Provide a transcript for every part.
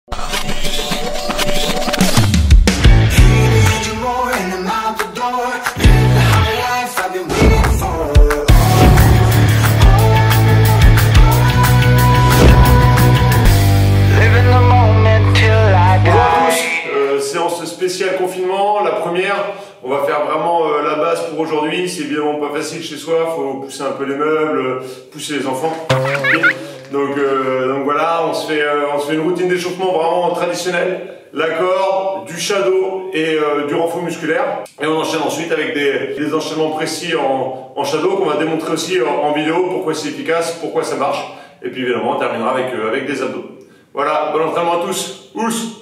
Spécial confinement, la première, on va faire vraiment la base pour aujourd'hui. C'est évidemment pas facile chez soi, faut pousser un peu les meubles, pousser les enfants. Donc voilà, on se fait une routine d'échauffement vraiment traditionnelle. La corde, du shadow et du renfort musculaire. Et on enchaîne ensuite avec des enchaînements précis en shadow qu'on va démontrer aussi en vidéo, pourquoi c'est efficace, pourquoi ça marche. Et puis évidemment, on terminera avec des abdos. Voilà, bon entraînement à tous. Ous!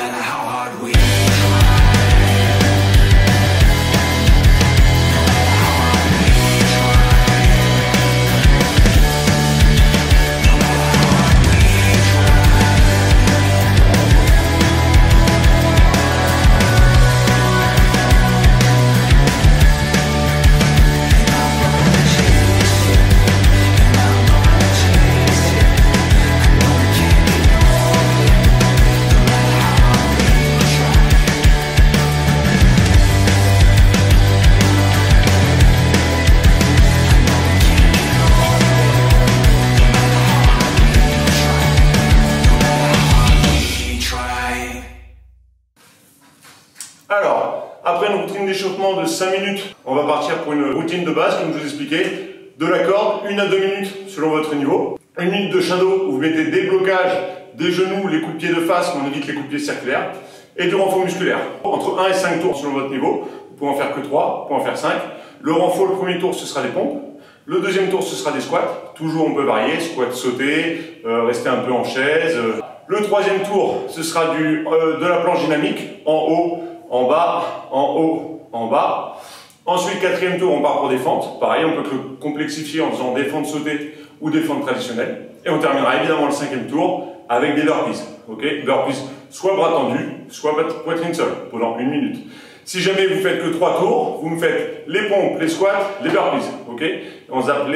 Alors, après une routine d'échauffement de 5 minutes, on va partir pour une routine de base, comme je vous expliquais. De la corde, 1 à 2 minutes selon votre niveau. 1 minute de shadow où vous mettez des blocages des genoux, les coups de pied de face, mais on évite les coups de pied circulaires. Et du renfort musculaire. Entre 1 et 5 tours selon votre niveau. Vous pouvez en faire que 3, vous pouvez en faire 5. Le renfort, le premier tour, ce sera des pompes. Le deuxième tour, ce sera des squats. Toujours, on peut varier, squat, sauter, rester un peu en chaise. Le troisième tour, ce sera de la planche dynamique, en haut, en bas, en haut, en bas. Ensuite, quatrième tour, on part pour des fentes. Pareil, on peut le complexifier en faisant des fentes sautées ou des fentes traditionnelles. Et on terminera évidemment le 5e tour avec des burpees. Okay, burpees, soit bras tendus, soit poitrine seule, pendant 1 minute. Si jamais vous faites que 3 tours, vous me faites les pompes, les squats, les burpees. Okay, on zappe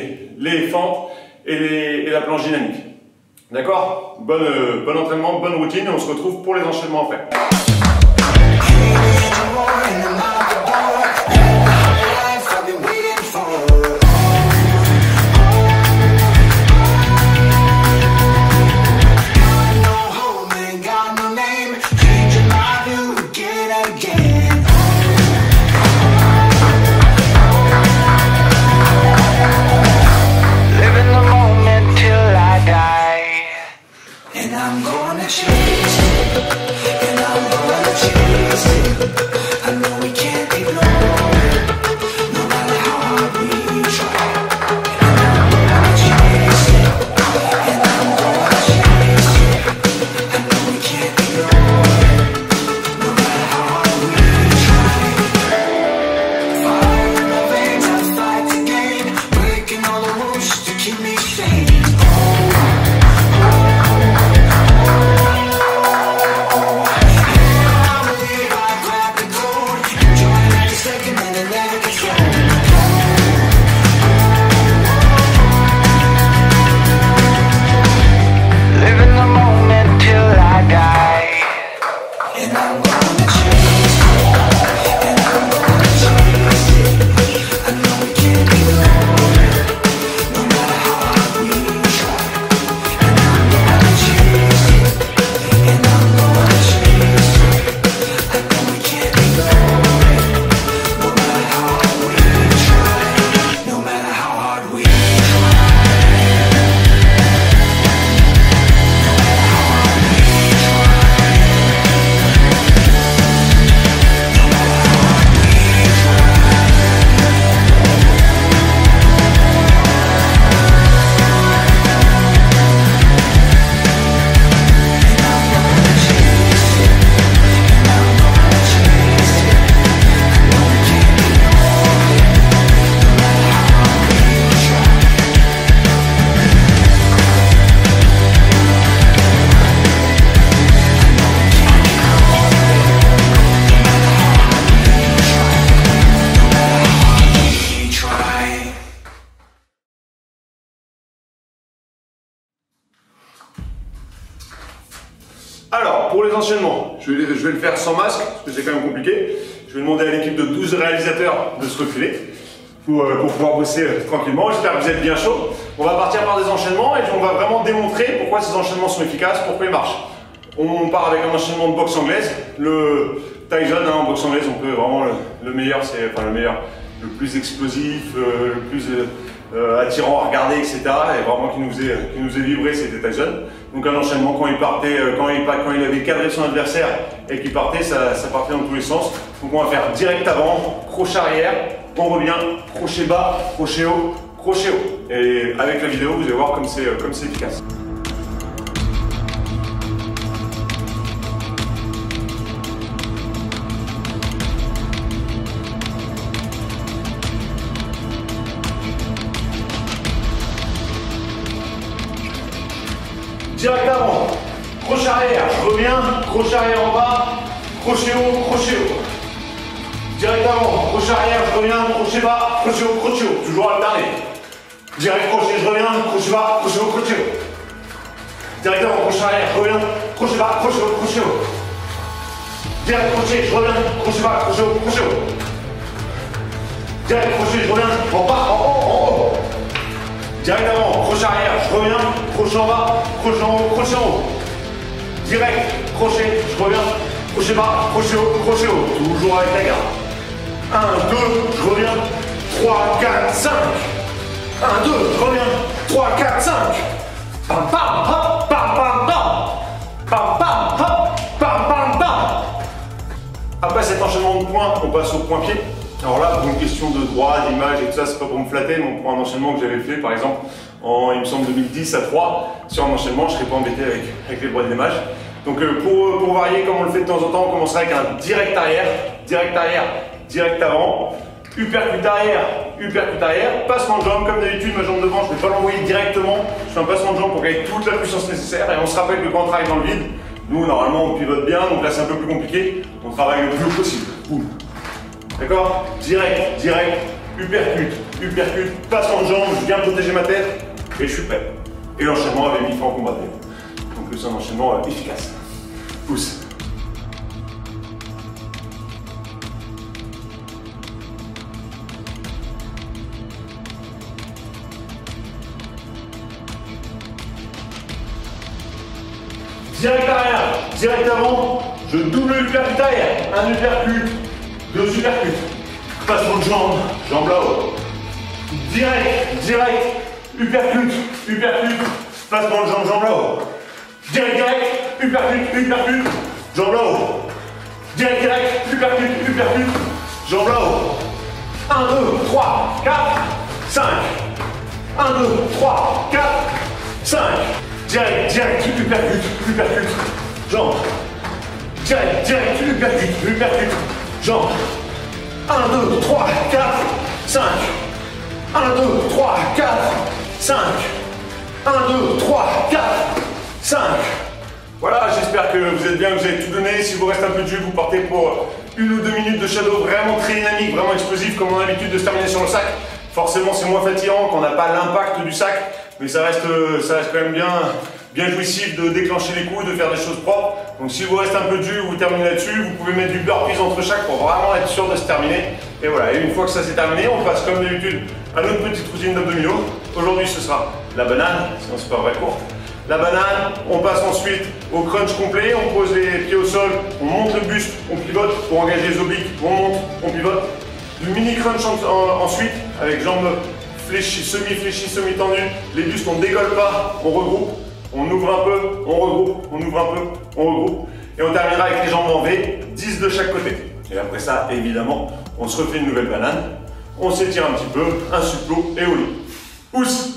les fentes et la planche dynamique. D'accord? Bon entraînement, bonne routine et on se retrouve pour les enchaînements après. I'm gonna chase it, and I'm gonna Alors, pour les enchaînements, je vais le faire sans masque, parce que c'est quand même compliqué. Je vais demander à l'équipe de 12 réalisateurs de se reculer pour pouvoir bosser tranquillement. J'espère que vous êtes bien chaud. On va partir par des enchaînements et on va vraiment démontrer pourquoi ces enchaînements sont efficaces, pourquoi ils marchent. On part avec un enchaînement de boxe anglaise. Le Tyson, en boxe anglaise, on peut vraiment le meilleur, c'est enfin le meilleur, le plus explosif, le plus attirant à regarder, etc. Et vraiment qui nous est vibré, c'était Tyson. Donc un enchaînement quand il partait, quand il avait cadré son adversaire et qu'il partait, ça partait dans tous les sens. Donc on va faire direct avant, crochet arrière, on revient, crochet bas, crochet haut, crochet haut. Et avec la vidéo, vous allez voir comme c'est efficace. Direct avant, crochet arrière, je reviens, crochet arrière en bas, crochet haut, crochet haut. Direct avant, crochet arrière, je reviens, crochet bas, crochet haut, toujours alterné. Direct crochet, je reviens, crochet bas, crochet haut, crochet haut. Direct avant, crochet arrière, je reviens, crochet bas, crochet haut, crochet haut. Direct crochet, je reviens, crochet bas, crochet haut, crochet haut. Direct crochet, je reviens, en bas, en haut, en haut. Direct avant, crochet arrière, je reviens, crochet en bas, crochet en haut, crochet en haut. Direct, crochet, je reviens, crochet bas, crochet haut, toujours avec la garde. 1, 2, je reviens, 3, 4, 5. 1, 2, je reviens, 3, 4, 5. Pam, pam, hop, pam, pam, pam. Pam, pam, hop, pam, pam, pam. Après cet enchaînement de points, on passe au point-pied. Alors là, pour une question de droit, d'image et tout ça, c'est pas pour me flatter, mais pour un enchaînement que j'avais fait, par exemple, en, il me semble, 2010 à 3, sur un enchaînement, je serais pas embêté avec les droits d'image. Donc pour varier, comme on le fait de temps en temps, on commencera avec un direct arrière, direct avant, uppercut arrière, passement de jambe, comme d'habitude, ma jambe devant, je ne vais pas l'envoyer directement, je fais un passement de jambe pour gagner toute la puissance nécessaire, et on se rappelle que quand on travaille dans le vide, nous, normalement, on pivote bien, donc là, c'est un peu plus compliqué, on travaille le plus haut possible. Boum. D'accord? Direct, uppercut, passement de jambe, je viens protéger ma tête et je suis prêt. Et l'enchaînement avait mis fin au combat. Donc c'est un enchaînement efficace. Pousse. Direct arrière, direct avant, je double uppercut arrière, un uppercut. 2 uppercuts, passement de jambe, jambe là-haut. Direct, uppercut, passement de jambe, jambe là-haut. Direct, uppercut, jambe là-haut. Direct, uppercut, jambe là-haut. 1, 2, 3, 4, 5. 1, 2, 3, 4, 5. Direct, uppercut, jambe. Direct, uppercut, jambe. 1, 2, 3, 4, 5. 1, 2, 3, 4, 5. 1, 2, 3, 4, 5. Voilà, j'espère que vous êtes bien, que vous avez tout donné. Si vous restez un peu dur, vous partez pour 1 ou 2 minutes de shadow vraiment très dynamique, vraiment explosif, comme on a l'habitude de se terminer sur le sac. Forcément, c'est moins fatigant quand on n'a pas l'impact du sac, mais ça reste quand même bien jouissif de déclencher les coups, de faire des choses propres. Donc si vous restez un peu dur, vous terminez là-dessus, vous pouvez mettre du burpees entre chaque pour vraiment être sûr de se terminer. Et voilà, et une fois que ça s'est terminé, on passe comme d'habitude à notre petite routine d'abdominaux. Aujourd'hui ce sera la banane, sinon c'est pas vrai court. La banane, on passe ensuite au crunch complet, on pose les pieds au sol, on monte le buste, on pivote pour engager les obliques, on monte, on pivote. Le mini crunch ensuite, avec jambes fléchies, semi-fléchies, semi-tendues, les bustes on décolle pas, on regroupe. On ouvre un peu, on regroupe, on ouvre un peu, on regroupe. Et on terminera avec les jambes en V, 10 de chaque côté. Et après ça, évidemment, on se refait une nouvelle banane. On s'étire un petit peu, un supplément et au lit. Pousse!